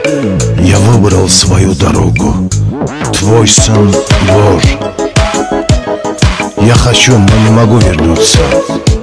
Я выбрал свою дорогу, твой сын ложь. Я хочу, но не могу вернуться.